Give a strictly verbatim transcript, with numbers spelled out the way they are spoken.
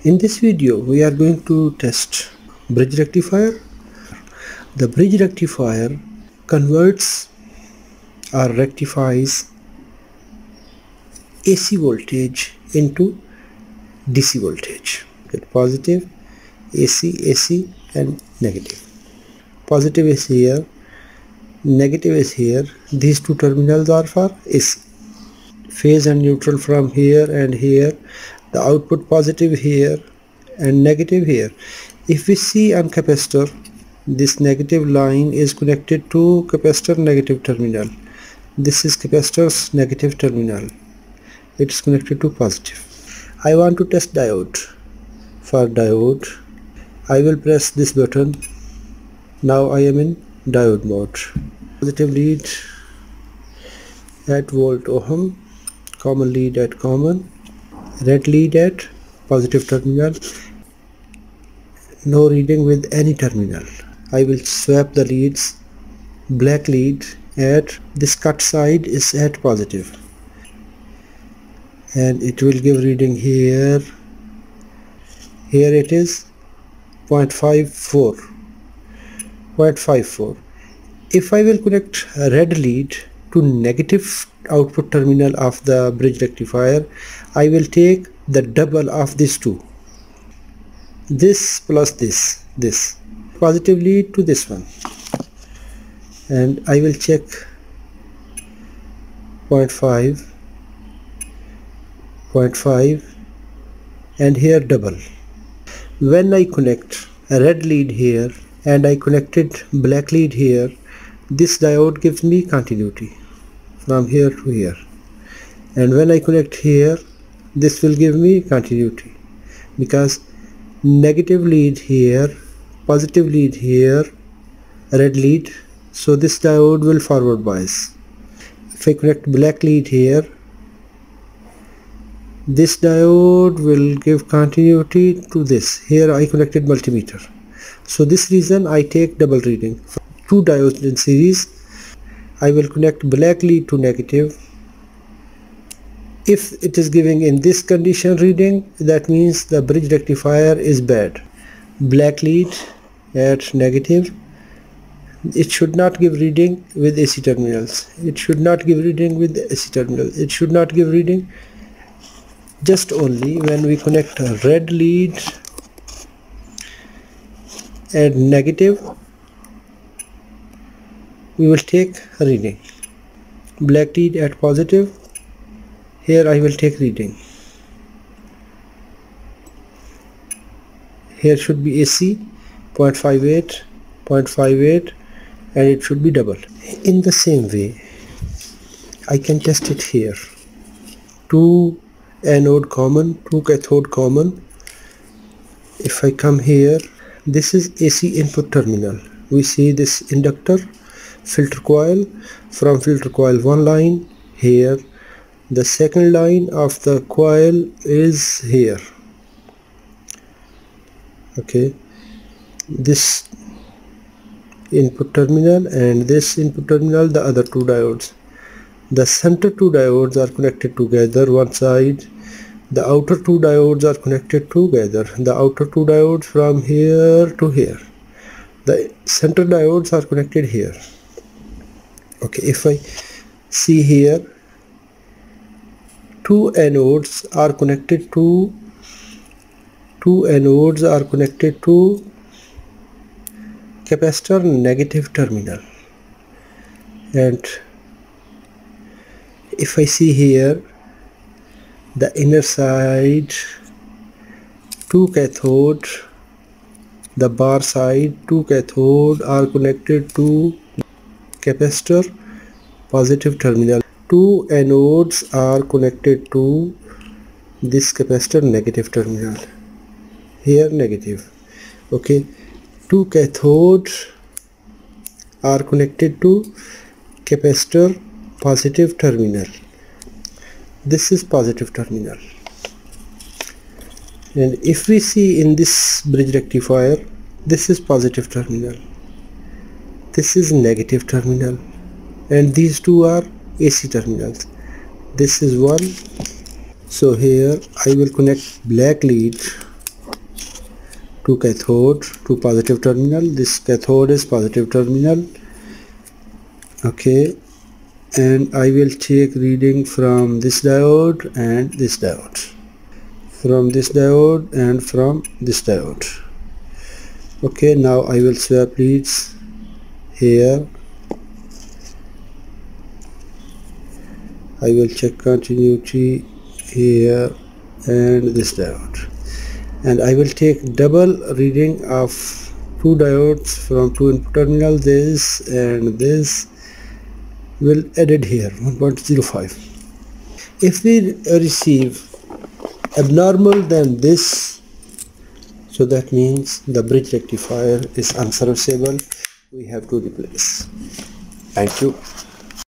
In this video we are going to test bridge rectifier. The bridge rectifier converts or rectifies A C voltage into D C voltage. Get positive, A C, A C and negative. Positive is here, negative is here. These two terminals are for A C. Phase and neutral from here and here. The output positive here and negative here. If we see on capacitor, this negative line is connected to capacitor negative terminal. This is capacitor's negative terminal. It is connected to positive. I want to test diode. For diode, I will press this button. Now I am in diode mode. Positive lead at volt ohm, common lead at common, red lead at positive terminal. No reading with any terminal. I will swap the leads. Black lead at this cut side is at positive, and it will give reading here. Here it is zero point five four. zero point five four. If I will connect a red lead to negative output terminal of the bridge rectifier, I will take the double of these two. This plus this, this. Positive lead to this one. And I will check zero point five, zero point five and here double. When I connect a red lead here and I connected black lead here, this diode gives me continuity from here to here, and when I connect here, this will give me continuity because negative lead here, positive lead here, red lead, so this diode will forward bias. If I connect black lead here, this diode will give continuity to this. Here I connected multimeter, so this reason I take double reading. Two diodes in series, I will connect black lead to negative. If it is giving in this condition reading, that means the bridge rectifier is bad. Black lead at negative, it should not give reading with A C terminals. It should not give reading with A C terminals. It should not give reading just only when we connect a red lead at negative, we will take a reading. Black lead at positive, here I will take reading. Here should be A C zero point five eight, zero point five eight, and it should be double. In the same way, I can test it here. Two anode common, two cathode common. If I come here, this is A C input terminal. We see this inductor, filter coil. From filter coil one line here, the second line of the coil is here. Okay, this input terminal and this input terminal, the other two diodes. The center two diodes are connected together one side. The outer two diodes are connected together. The outer two diodes from here to here. The center diodes are connected here. Okay, if I see here, two anodes are connected to two anodes are connected to capacitor negative terminal, and if I see here, the inner side two cathode, the bar side two cathode are connected to capacitor positive terminal. Two anodes are connected to this capacitor negative terminal. Here negative. Okay, two cathodes are connected to capacitor positive terminal. This is positive terminal, and if we see in this bridge rectifier, this is positive terminal, this is negative terminal, and these two are A C terminals. This is one. So here I will connect black lead to cathode, to positive terminal. This cathode is positive terminal. Okay, and I will take reading from this diode and this diode, from this diode and from this diode. Okay, now I will swap leads here. I will check continuity here and this diode, and I will take double reading of two diodes from two input terminals. This and this will added here one point zero five. If we receive abnormal than this, so that means the bridge rectifier is unserviceable. We have to replace. Thank you.